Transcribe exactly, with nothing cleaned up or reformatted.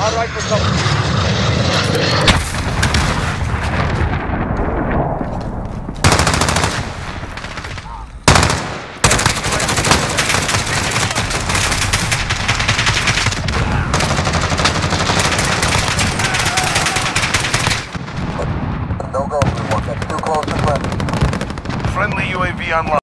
All right for cover. No go, Blue One. That's too close to friendly. Friendly U A V online.